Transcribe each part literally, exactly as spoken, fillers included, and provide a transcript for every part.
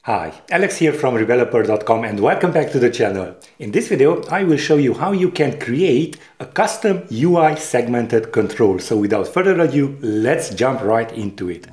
Hi, Alex here from Rebeloper dot com and welcome back to the channel. In this video I will show you how you can create a custom U I segmented control. So without further ado, let's jump right into it.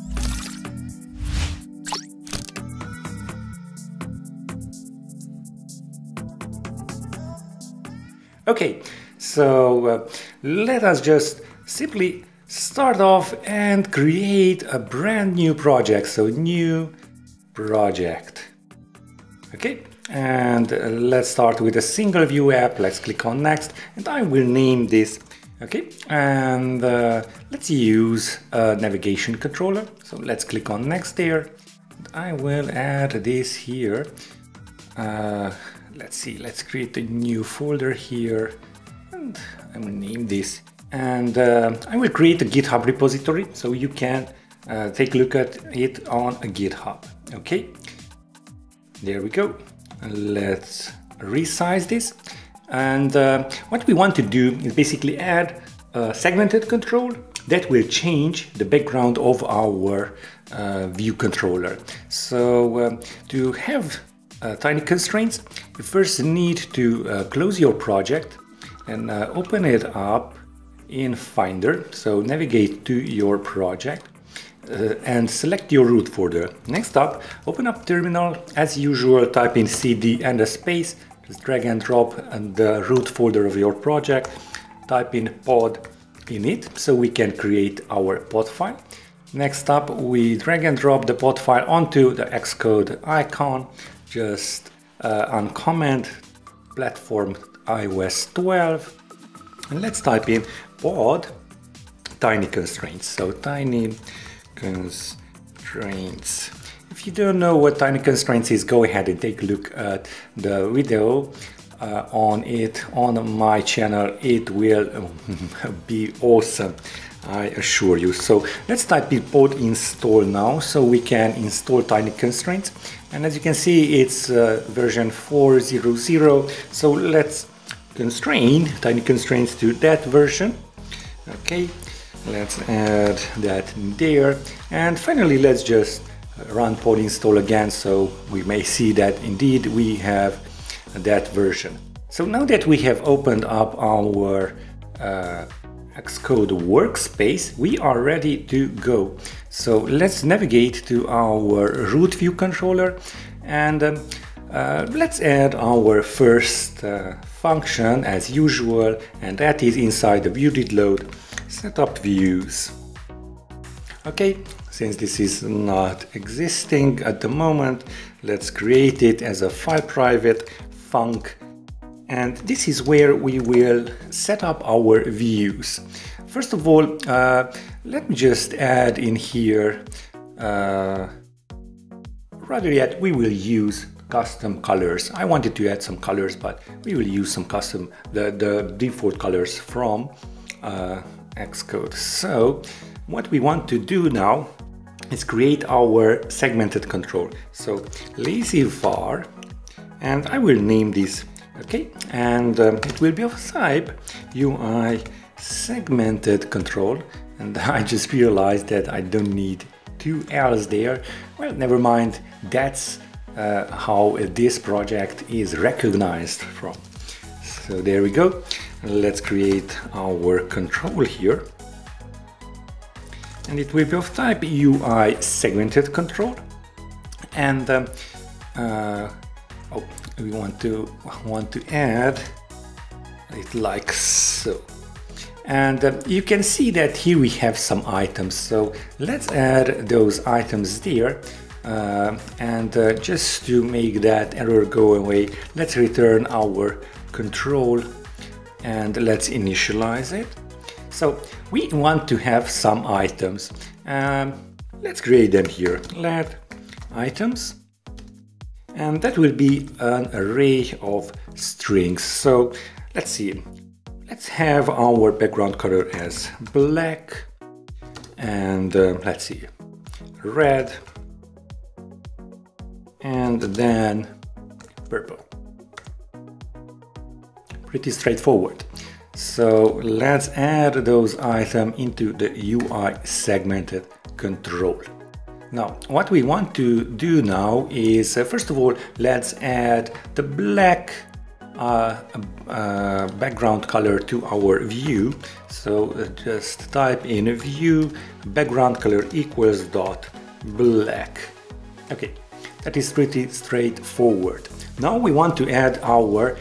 Okay, so uh, let us just simply start off and create a brand new project. So new project. Okay, and uh, let's start with a single view app. Let's click on next and I will name this. Okay, and uh, let's use a navigation controller. So let's click on next there. I will add this here. Uh, let's see, let's create a new folder here and I will name this. And uh, I will create a GitHub repository so you can uh, take a look at it on a GitHub. Okay, there we go. Let's resize this. And uh, what we want to do is basically add a segmented control that will change the background of our uh, view controller. So um, to have uh, tiny constraints, you first need to uh, close your project and uh, open it up in Finder. So navigate to your project uh, and select your root folder. Next up, open up terminal. As usual, type in cd and a space. Just drag and drop and the root folder of your project. Type in pod in it so we can create our pod file. Next up, we drag and drop the pod file onto the xcode icon. Just uh, uncomment platform i O S twelve. And let's type in pod tiny constraints. So tiny constraints. If you don't know what tiny constraints is, go ahead and take a look at the video uh, on it on my channel. It will be awesome, I assure you. So let's type in pod install now so we can install tiny constraints. And as you can see, it's uh, version four hundred. So let's constrain tiny constraints to that version. Okay, let's add that there. And finally, let's just run pod install again so we may see that indeed we have that version. So now that we have opened up our uh, Xcode workspace, we are ready to go. So let's navigate to our root view controller and um, uh, let's add our first uh, function as usual, and that is inside the view did load setup views. Okay, since this is not existing at the moment, let's create it as a file private func. And this is where we will set up our views. First of all, uh, let me just add in here, uh, rather yet we will use custom colors. I wanted to add some colors, but we will use some custom, the, the default colors from uh, Xcode. So what we want to do now is create our segmented control. So lazy var, and I will name this. Okay, and um, it will be of type U I segmented control, and I just realized that I don't need two L's there. Well, never mind, that's uh, how this project is recognized from. So there we go. Let's create our control here, and it will be of type U I segmented control. And um, uh, oh, we want to want to add it like so. And uh, you can see that here we have some items. So let's add those items there. Uh, and uh, just to make that error go away, let's return our control and let's initialize it. So we want to have some items. Um, let's create them here. Let items. And that will be an array of strings. So let's see. Let's have our background color as black. And uh, let's see, red. And then purple. Pretty straightforward. So let's add those items into the U I segmented control. Now, what we want to do now is, uh, first of all, let's add the black uh, uh, background color to our view. So uh, just type in view background color equals dot black. Okay, that is pretty straightforward. Now we want to add our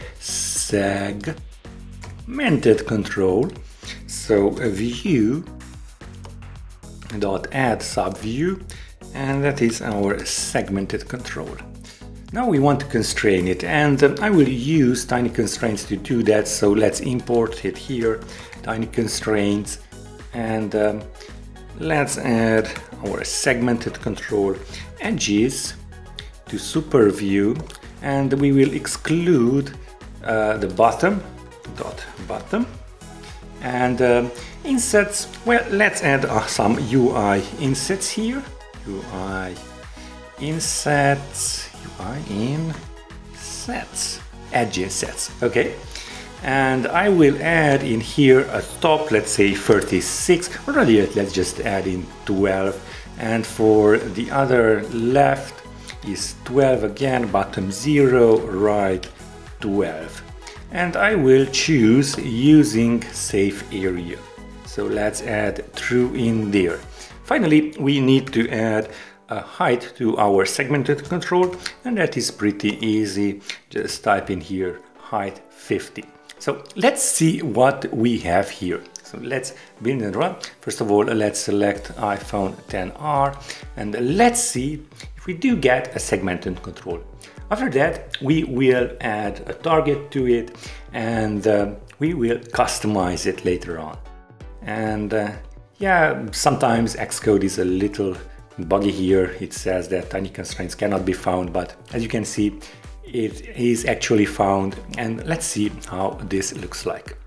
segmented control. So a view dot add subview, and that is our segmented control. Now we want to constrain it, and um, I will use tiny constraints to do that. So let's import it here, tiny constraints, and um, let's add our segmented control edges to super view, and we will exclude uh, the bottom dot bottom, and um, insets. Well, let's add uh, some U I insets here. U I insets, U I insets, edge sets. Okay, and I will add in here a top, let's say thirty-six, or rather let's just add in twelve, and for the other left is twelve again, bottom zero, right twelve, and I will choose using safe area. So let's add true in there. Finally, we need to add a height to our segmented control, and that is pretty easy. Just type in here height fifty. So let's see what we have here. So let's build and run. First of all, let's select iPhone ten R, and let's see if we do get a segmented control. After that, we will add a target to it, and uh, we will customize it later on. And uh, yeah, sometimes Xcode is a little buggy here. It says that tiny constraints cannot be found, but as you can see, it is actually found. And let's see how this looks like.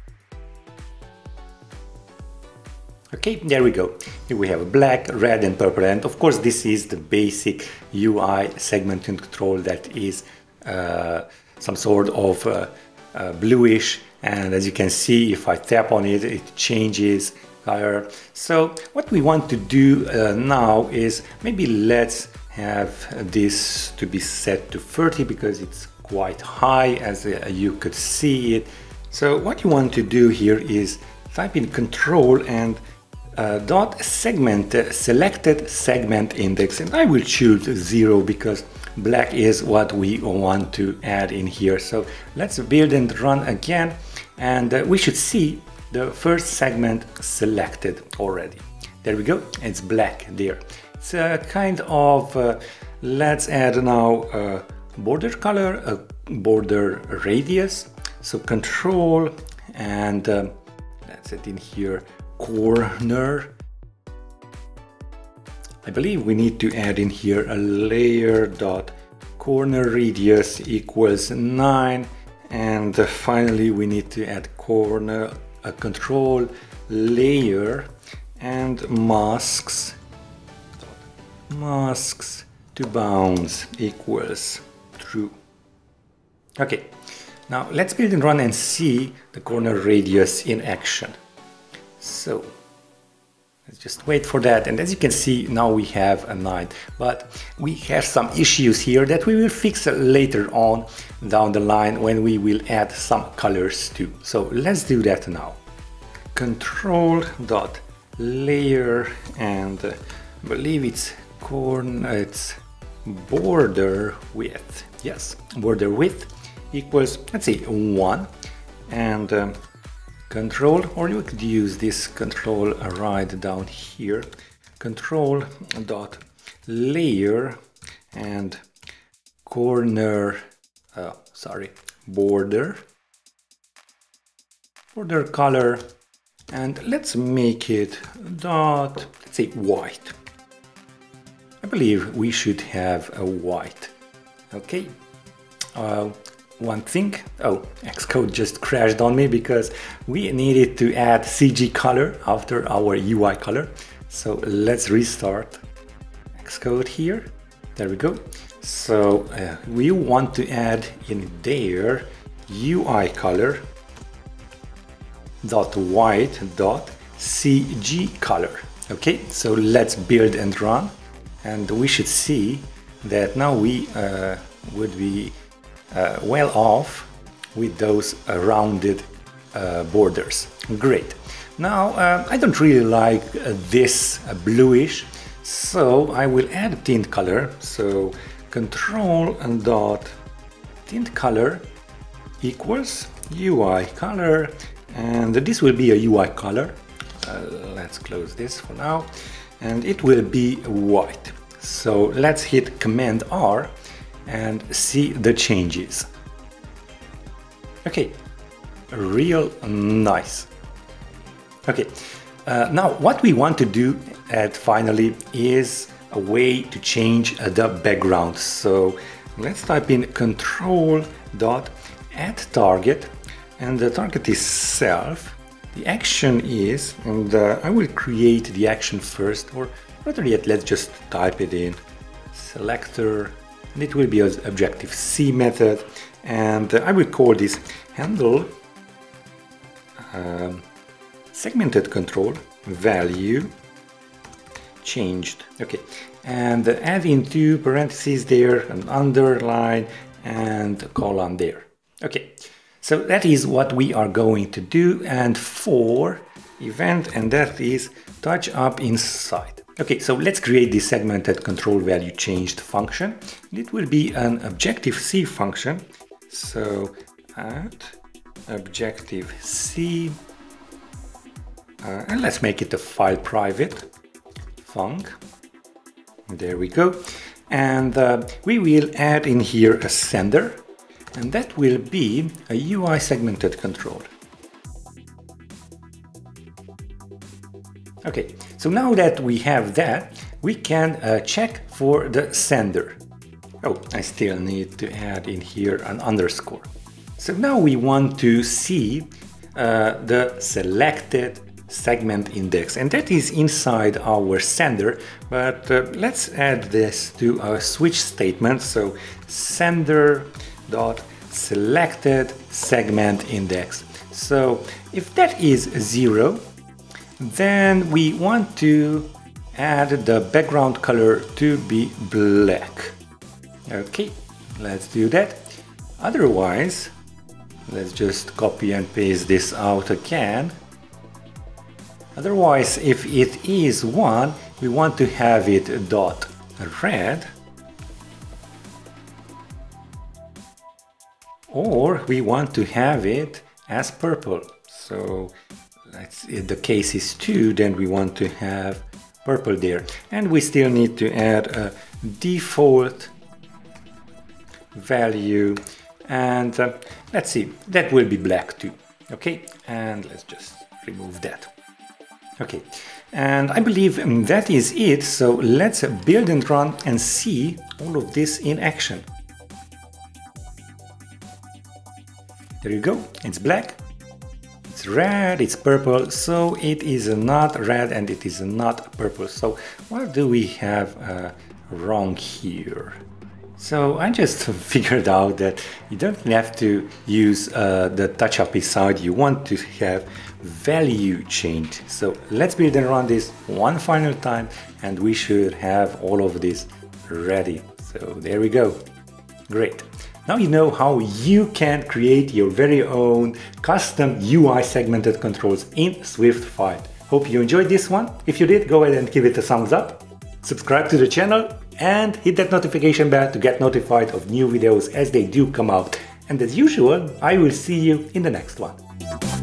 Okay, there we go. Here we have black, red and purple, and of course this is the basic U I segmented control that is uh, some sort of uh, uh, bluish, and as you can see, if I tap on it, it changes color. So what we want to do uh, now is maybe let's have this to be set to thirty because it's quite high, as uh, you could see it. So what you want to do here is type in control and uh, dot segment uh, selected segment index, and I will choose zero because black is what we want to add in here. So let's build and run again, and uh, we should see the first segment selected already. There we go, it's black there. It's a kind of, uh, let's add now a border color, a border radius. So control and um, let's add in here corner. I believe we need to add in here a layer dot corner radius equals nine, and uh, finally we need to add corner a control layer and masks masks to bounds equals true. Okay, now let's build and run and see the corner radius in action. So let's just wait for that, and as you can see, now we have a nine, but we have some issues here that we will fix later on down the line when we will add some colors too. So let's do that now. Control dot layer, and uh, I believe it's corner, it's border width. Yes, border width equals, let's say, one, and um, control, or you could use this control right down here, control dot layer and corner, uh, sorry, border, border color, and let's make it dot, let's say, white. I believe we should have a white. Okay. Uh, one thing, oh, Xcode just crashed on me because we needed to add C G color after our U I color. So let's restart Xcode here. There we go. So uh, we want to add in there U I color dot white dot C G color. Okay, so let's build and run, and we should see that now we uh, would be uh, well off with those uh, rounded uh, borders. Great. Now uh, I don't really like uh, this uh, bluish, so I will add a tint color. So control and dot tint color equals U I color, and this will be a U I color. Uh, let's close this for now, and it will be white. So let's hit Command R and see the changes. Okay, real nice. Okay, uh, now what we want to do at finally is a way to change uh, the background. So let's type in control dot add target, and the target is self. The action is, and uh, I will create the action first, or rather yet, let's just type it in selector, and it will be an Objective-C method, and uh, I will call this handle um, segmented control value changed. Okay, and uh, add into parentheses there, an underline, and a colon there. Okay. So that is what we are going to do, and for event, and that is touch up inside. Okay, so let's create the segmented control value changed function. It will be an Objective-C function. So add Objective-C, uh, and let's make it a file private func. There we go. And uh, we will add in here a sender. And that will be a U I segmented control. Okay, so now that we have that, we can uh, check for the sender. Oh, I still need to add in here an underscore. So now we want to see uh, the selected segment index, and that is inside our sender, but uh, let's add this to a switch statement. So sender dot selected segment index. So if that is zero, then we want to add the background color to be black. Okay, let's do that. Otherwise, let's just copy and paste this out again. Otherwise, if it is one, we want to have it dot red, or we want to have it as purple. So let's, if the case is two, then we want to have purple there. And we still need to add a default value, and uh, let's see, that will be black too. Okay, and let's just remove that. Okay, and I believe that is it. So let's build and run and see all of this in action. There you go, it's black, it's red, it's purple, so it is not red and it is not purple. So what do we have uh, wrong here? So I just figured out that you don't have to use uh, the touch up inside, you want to have value change. So let's build and run this one final time, and we should have all of this ready. So there we go, great. Now you know how you can create your very own custom U I segmented controls in SwiftFight. Hope you enjoyed this one. If you did, go ahead and give it a thumbs up, subscribe to the channel, and hit that notification bell to get notified of new videos as they do come out. And as usual, I will see you in the next one.